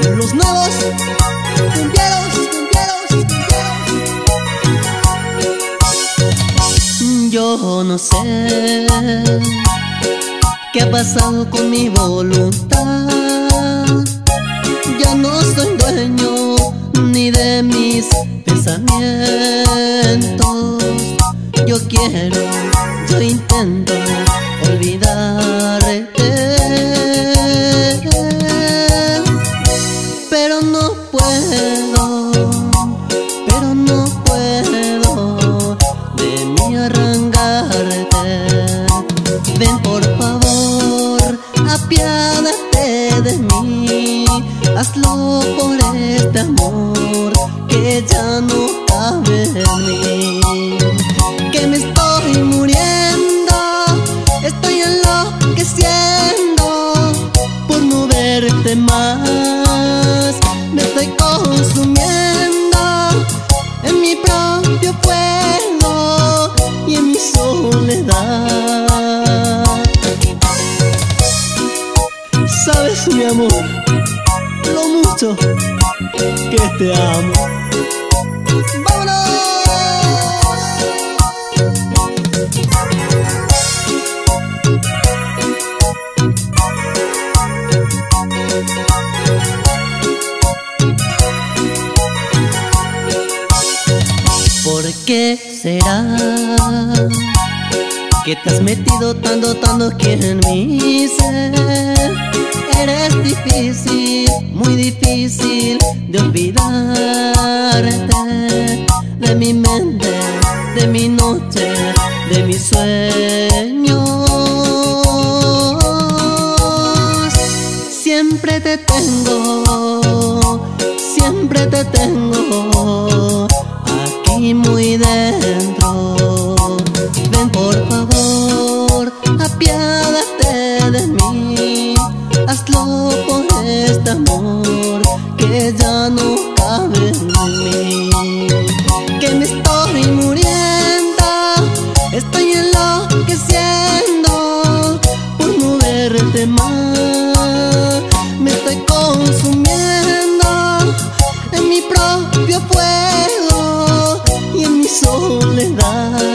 Los nuevos cumbieros, yo no sé qué ha pasado con mi voluntad. Ya no soy dueño ni de mis pensamientos. Yo quiero, yo intento olvidarte, pero no puedo de mí arrancarte. Ven por favor, apiádate de mí, hazlo por este amor que ya no cabe en mí. Que me estoy muriendo, estoy enloqueciendo por no verte más. Me estoy consumiendo en mi propio fuego y en mi soledad. Sabes, mi amor, lo mucho que te amo. ¡Vámonos! ¿Por qué será que te has metido tanto aquí en mi ser? Eres difícil, muy difícil de olvidarte de mi mente, de mi noche, de mis sueños. Siempre te tengo aquí muy dentro. Ven por favor, apiádate de mí, hazlo por este amor que ya no cabe en mí. Que me estoy muriendo, estoy enloqueciendo por no verte más. Me estoy consumiendo en mi propio fuego y en mi soledad.